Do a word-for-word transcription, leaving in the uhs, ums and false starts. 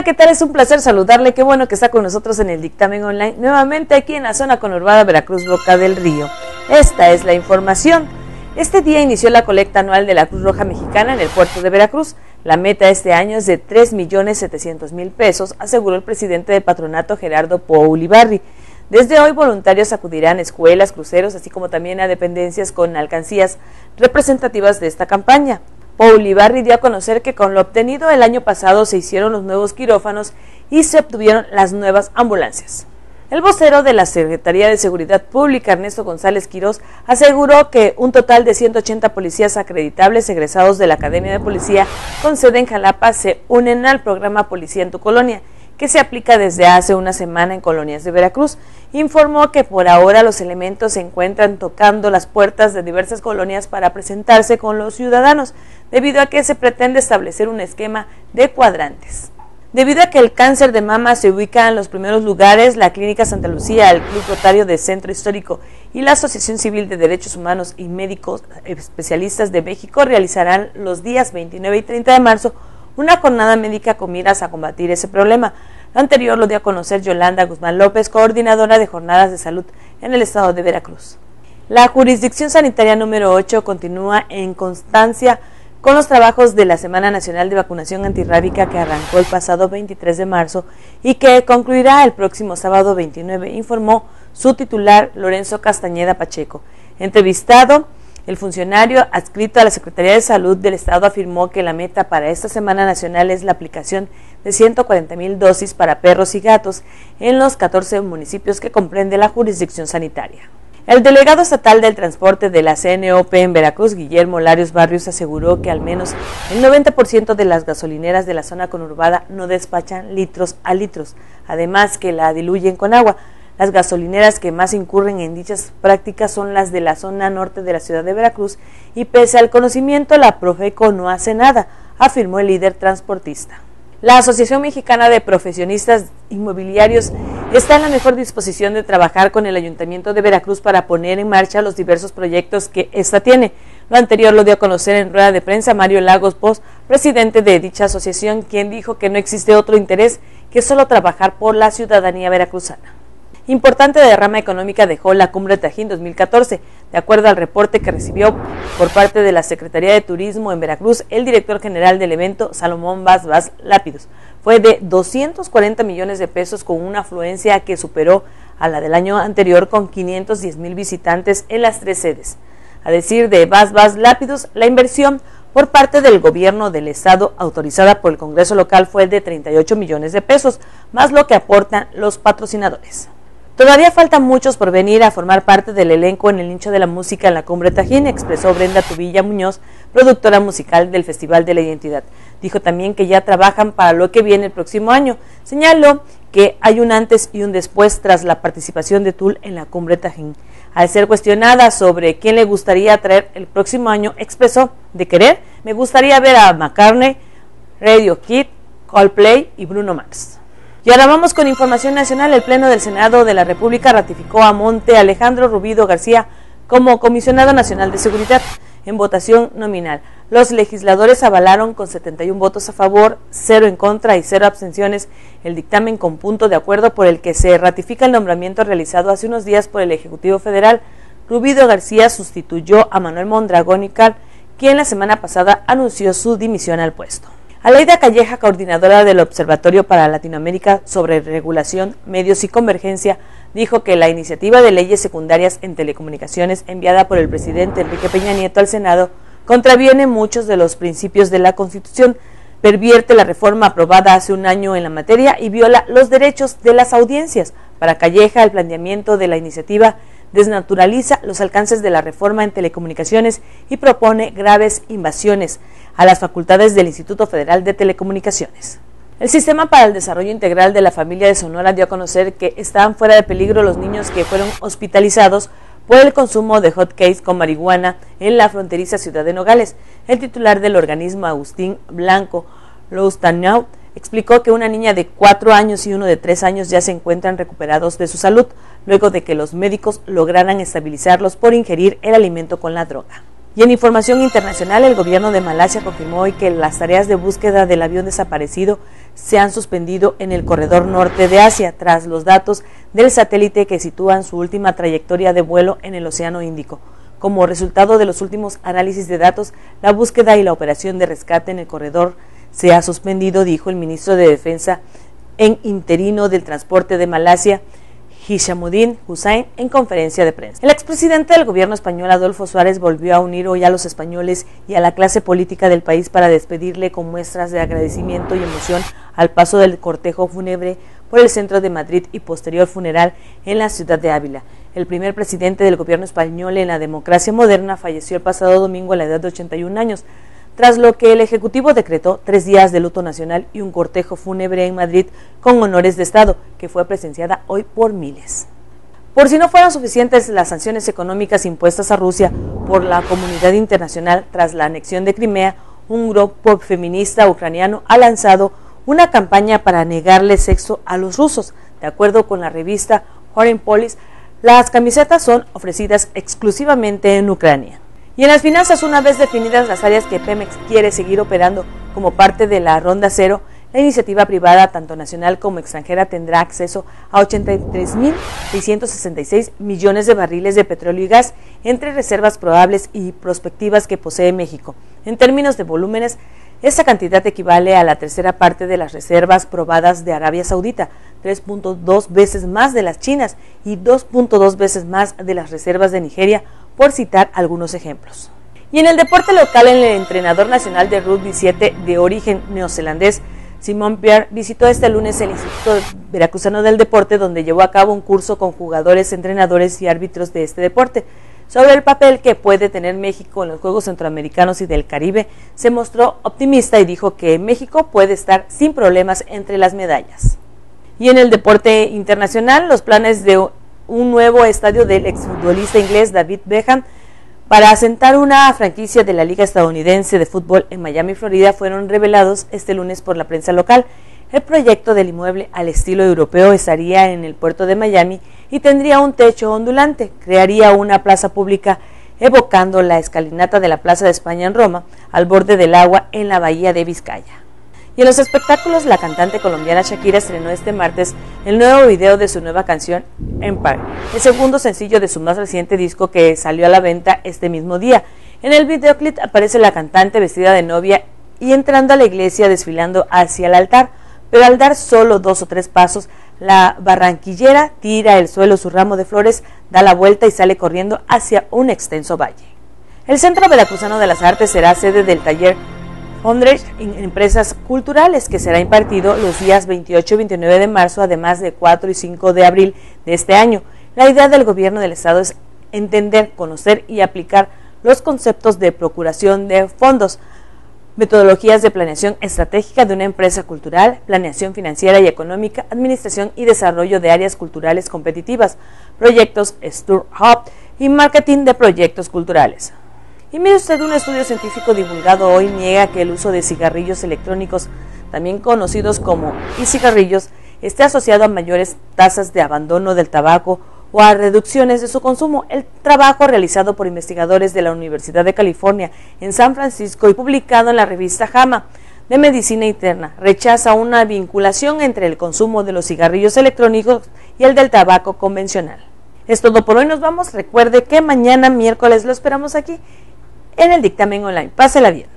¿qué tal? Es un placer saludarle, qué bueno que está con nosotros en el dictamen online, nuevamente aquí en la zona conurbada Veracruz, Boca del Río. Esta es la información. Este día inició la colecta anual de la Cruz Roja Mexicana en el puerto de Veracruz. La meta este año es de tres millones setecientos mil pesos, aseguró el presidente del patronato, Gerardo Pou Ulibarri. Desde hoy, voluntarios acudirán a escuelas, cruceros, así como también a dependencias con alcancías representativas de esta campaña. Pou Ulibarri dio a conocer que con lo obtenido el año pasado se hicieron los nuevos quirófanos y se obtuvieron las nuevas ambulancias. El vocero de la Secretaría de Seguridad Pública, Ernesto González Quirós, aseguró que un total de ciento ochenta policías acreditables egresados de la Academia de Policía con sede en Jalapa se unen al programa Policía en tu Colonia, que se aplica desde hace una semana en colonias de Veracruz. Informó que por ahora los elementos se encuentran tocando las puertas de diversas colonias para presentarse con los ciudadanos, debido a que se pretende establecer un esquema de cuadrantes. Debido a que el cáncer de mama se ubica en los primeros lugares, la Clínica Santa Lucía, el Club Rotario de Centro Histórico y la Asociación Civil de Derechos Humanos y Médicos Especialistas de México realizarán los días veintinueve y treinta de marzo una jornada médica con miras a combatir ese problema. Lo anterior lo dio a conocer Yolanda Guzmán López, coordinadora de jornadas de salud en el estado de Veracruz. La jurisdicción sanitaria número ocho continúa en constancia con los trabajos de la Semana Nacional de Vacunación Antirrábica que arrancó el pasado veintitrés de marzo y que concluirá el próximo sábado veintinueve, informó su titular Lorenzo Castañeda Pacheco. Entrevistado, el funcionario adscrito a la Secretaría de Salud del Estado afirmó que la meta para esta Semana Nacional es la aplicación de ciento cuarenta mil dosis para perros y gatos en los catorce municipios que comprende la jurisdicción sanitaria. El delegado estatal del transporte de la C N O P en Veracruz, Guillermo Larios Barrios, aseguró que al menos el noventa por ciento de las gasolineras de la zona conurbada no despachan litros a litros, además que la diluyen con agua. Las gasolineras que más incurren en dichas prácticas son las de la zona norte de la ciudad de Veracruz y pese al conocimiento la Profeco no hace nada, afirmó el líder transportista. La Asociación Mexicana de Profesionistas Inmobiliarios está en la mejor disposición de trabajar con el Ayuntamiento de Veracruz para poner en marcha los diversos proyectos que ésta tiene. Lo anterior lo dio a conocer en rueda de prensa Mario Lagos Pos, presidente de dicha asociación, quien dijo que no existe otro interés que solo trabajar por la ciudadanía veracruzana. Importante derrama económica dejó la Cumbre Tajín dos mil catorce. De acuerdo al reporte que recibió por parte de la Secretaría de Turismo en Veracruz, el director general del evento, Salomón Vaz Vaz Lápidos, fue de doscientos cuarenta millones de pesos con una afluencia que superó a la del año anterior con quinientos diez mil visitantes en las tres sedes. A decir de Vaz Vaz Lápidos, la inversión por parte del gobierno del estado autorizada por el Congreso local fue de treinta y ocho millones de pesos, más lo que aportan los patrocinadores. Todavía faltan muchos por venir a formar parte del elenco en el nicho de la música en la Cumbre Tajín, expresó Brenda Tubilla Muñoz, productora musical del Festival de la Identidad. Dijo también que ya trabajan para lo que viene el próximo año. Señaló que hay un antes y un después tras la participación de Tool en la Cumbre Tajín. Al ser cuestionada sobre quién le gustaría traer el próximo año, expresó: de querer, me gustaría ver a McCartney, Radio Kid, Coldplay y Bruno Mars. Y ahora vamos con información nacional. El Pleno del Senado de la República ratificó a Monte Alejandro Rubido García como Comisionado Nacional de Seguridad en votación nominal. Los legisladores avalaron con setenta y uno votos a favor, cero en contra y cero abstenciones el dictamen con punto de acuerdo por el que se ratifica el nombramiento realizado hace unos días por el Ejecutivo Federal. Rubido García sustituyó a Manuel Mondragón y Cal, quien la semana pasada anunció su dimisión al puesto. Aleida Calleja, coordinadora del Observatorio para Latinoamérica sobre Regulación, Medios y Convergencia, dijo que la iniciativa de leyes secundarias en telecomunicaciones enviada por el presidente Enrique Peña Nieto al Senado contraviene muchos de los principios de la Constitución, pervierte la reforma aprobada hace un año en la materia y viola los derechos de las audiencias. Para Calleja, el planteamiento de la iniciativa desnaturaliza los alcances de la reforma en telecomunicaciones y propone graves invasiones a las facultades del Instituto Federal de Telecomunicaciones. El Sistema para el Desarrollo Integral de la Familia de Sonora dio a conocer que estaban fuera de peligro los niños que fueron hospitalizados por el consumo de hot cakes con marihuana en la fronteriza ciudad de Nogales. El titular del organismo, Agustín Blanco Loustañao, explicó que una niña de cuatro años y uno de tres años ya se encuentran recuperados de su salud, luego de que los médicos lograran estabilizarlos por ingerir el alimento con la droga. Y en información internacional, el gobierno de Malasia confirmó hoy que las tareas de búsqueda del avión desaparecido se han suspendido en el corredor norte de Asia, tras los datos del satélite que sitúan su última trayectoria de vuelo en el Océano Índico. Como resultado de los últimos análisis de datos, la búsqueda y la operación de rescate en el corredor se ha suspendido, dijo el ministro de Defensa en interino del Transporte de Malasia, Hishamuddin Hussain, en conferencia de prensa. El expresidente del gobierno español, Adolfo Suárez, volvió a unir hoy a los españoles y a la clase política del país para despedirle con muestras de agradecimiento y emoción al paso del cortejo fúnebre por el centro de Madrid y posterior funeral en la ciudad de Ávila. El primer presidente del gobierno español en la democracia moderna falleció el pasado domingo a la edad de ochenta y un años, tras lo que el Ejecutivo decretó tres días de luto nacional y un cortejo fúnebre en Madrid con honores de Estado, que fue presenciada hoy por miles. Por si no fueran suficientes las sanciones económicas impuestas a Rusia por la comunidad internacional tras la anexión de Crimea, un grupo feminista ucraniano ha lanzado una campaña para negarle sexo a los rusos. De acuerdo con la revista Foreign Policy, las camisetas son ofrecidas exclusivamente en Ucrania. Y en las finanzas, una vez definidas las áreas que Pemex quiere seguir operando como parte de la Ronda Cero, la iniciativa privada, tanto nacional como extranjera, tendrá acceso a ochenta y tres mil seiscientos sesenta y seis millones de barriles de petróleo y gas, entre reservas probables y prospectivas que posee México. En términos de volúmenes, esta cantidad equivale a la tercera parte de las reservas probadas de Arabia Saudita, tres punto dos veces más de las chinas y dos punto dos veces más de las reservas de Nigeria, por citar algunos ejemplos. Y en el deporte local, el entrenador nacional de rugby siete de origen neozelandés, Simon Pierre, visitó este lunes el Instituto Veracruzano del Deporte, donde llevó a cabo un curso con jugadores, entrenadores y árbitros de este deporte. Sobre el papel que puede tener México en los Juegos Centroamericanos y del Caribe, se mostró optimista y dijo que México puede estar sin problemas entre las medallas. Y en el deporte internacional, los planes de un nuevo estadio del exfutbolista inglés David Beckham para asentar una franquicia de la Liga Estadounidense de Fútbol en Miami, Florida, fueron revelados este lunes por la prensa local. El proyecto del inmueble al estilo europeo estaría en el puerto de Miami y tendría un techo ondulante, crearía una plaza pública evocando la escalinata de la Plaza de España en Roma, al borde del agua en la bahía de Vizcaya. Y en los espectáculos, la cantante colombiana Shakira estrenó este martes el nuevo video de su nueva canción Empire, el segundo sencillo de su más reciente disco, que salió a la venta este mismo día. En el videoclip aparece la cantante vestida de novia y entrando a la iglesia desfilando hacia el altar, pero al dar solo dos o tres pasos, la barranquillera tira al suelo su ramo de flores, da la vuelta y sale corriendo hacia un extenso valle. El Centro Veracruzano de las Artes será sede del taller Founders en Empresas Culturales, que será impartido los días veintiocho y veintinueve de marzo, además de cuatro y cinco de abril de este año. La idea del gobierno del estado es entender, conocer y aplicar los conceptos de procuración de fondos, metodologías de planeación estratégica de una empresa cultural, planeación financiera y económica, administración y desarrollo de áreas culturales competitivas, proyectos Startup y marketing de proyectos culturales. Y mire usted, un estudio científico divulgado hoy niega que el uso de cigarrillos electrónicos, también conocidos como e-cigarrillos, esté asociado a mayores tasas de abandono del tabaco o a reducciones de su consumo. El trabajo, realizado por investigadores de la Universidad de California en San Francisco y publicado en la revista JAMA de Medicina Interna, rechaza una vinculación entre el consumo de los cigarrillos electrónicos y el del tabaco convencional. Es todo por hoy, nos vamos. Recuerde que mañana miércoles lo esperamos aquí en el Dictamen Online. Pásela bien.